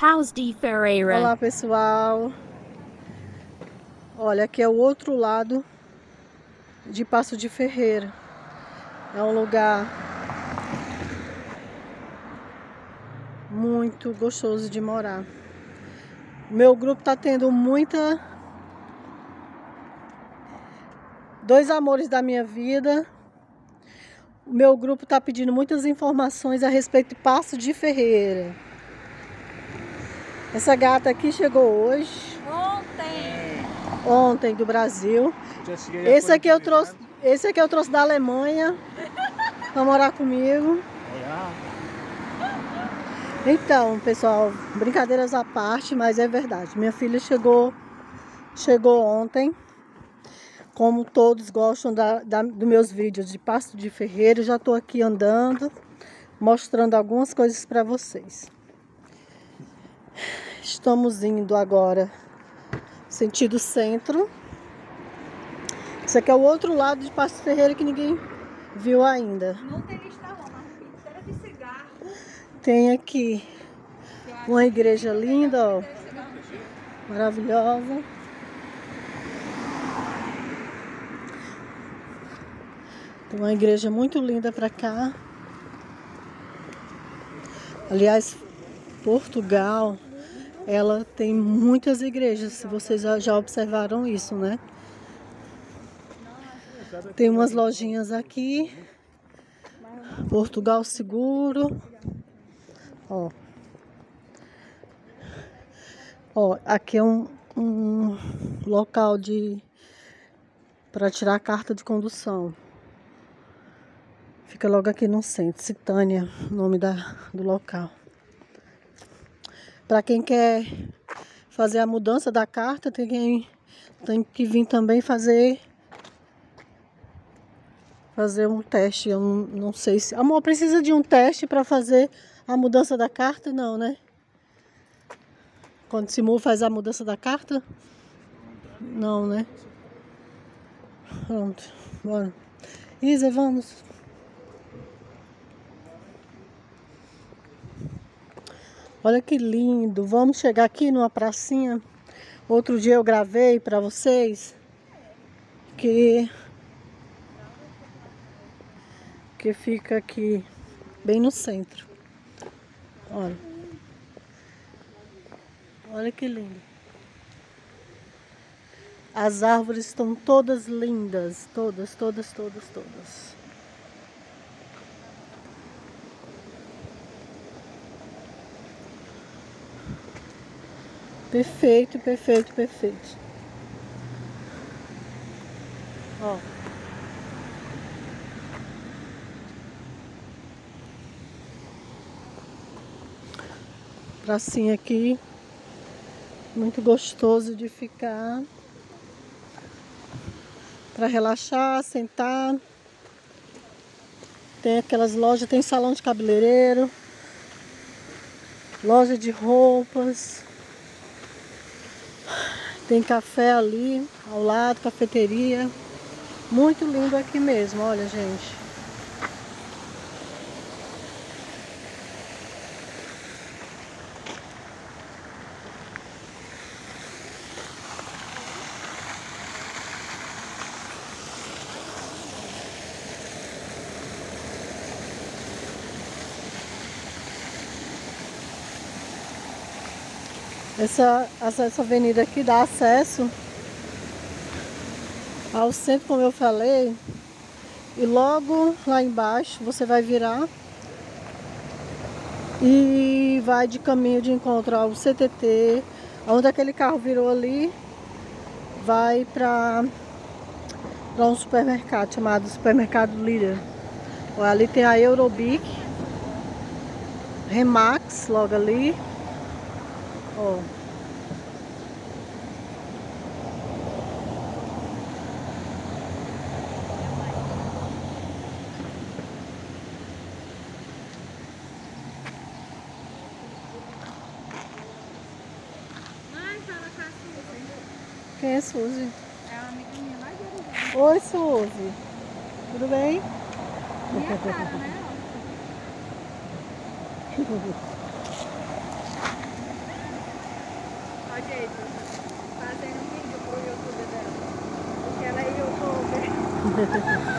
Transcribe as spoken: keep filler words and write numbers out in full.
Paus de Ferreira. Olá, pessoal. Olha, aqui é o outro lado de Paços de Ferreira. É um lugar muito gostoso de morar. Meu grupo tá tendo muita... Dois amores da minha vida. O meu grupo tá pedindo muitas informações a respeito de Paços de Ferreira. Essa gata aqui chegou hoje. Ontem. Ontem do Brasil. Esse aqui eu trouxe, esse aqui eu trouxe da Alemanha para morar comigo. Então, pessoal, brincadeiras à parte, mas é verdade. Minha filha chegou, chegou ontem. Como todos gostam da, da, dos meus vídeos de Paços de Ferreira, eu já estou aqui andando, mostrando algumas coisas para vocês. Estamos indo agora sentido centro. Esse aqui é o outro lado de Paços de Ferreira que ninguém viu ainda. Não tem lista não, mas piteira de cigarro. Tem aqui uma igreja linda, ó, maravilhosa. Tem uma igreja muito linda para cá. Aliás, Portugal, ela tem muitas igrejas, se vocês já observaram isso, né? Tem umas lojinhas aqui. Portugal Seguro. Ó. Ó, aqui é um, um local de para tirar a carta de condução. Fica logo aqui no centro, Citânia, o nome da, do local. Para quem quer fazer a mudança da carta, tem, quem, tem que vir também fazer, fazer um teste. Eu não, não sei se... Amor, precisa de um teste para fazer a mudança da carta? Não, né? Quando Simul faz a mudança da carta? Não, né? Pronto, bora. Isa, vamos. Olha que lindo. Vamos chegar aqui numa pracinha. Outro dia eu gravei para vocês que que fica aqui bem no centro. Olha. Olha que lindo. As árvores estão todas lindas, todas, todas, todas, todas. Perfeito, perfeito, perfeito. Ó. Pracinha aqui. Muito gostoso de ficar. Para relaxar, sentar. Tem aquelas lojas, tem salão de cabeleireiro. Loja de roupas. Tem café ali, ao lado, cafeteria. Muito lindo aqui mesmo, olha, gente. Essa, essa, essa avenida aqui dá acesso ao centro, como eu falei, e logo lá embaixo você vai virar e vai de caminho de encontro ao C T T, onde aquele carro virou ali, vai para para um supermercado chamado Supermercado Líder. Ali tem a Eurobic, Remax logo ali. Ó. Mãe, fala com a Suzy. Quem é Suzy? É uma amiga minha lá de Uruguai. Oi, Suzy. Tudo bem? Minha cara, né? Ó, gente, fazendo um vídeo pro YouTube dela. Porque ela é youtuber.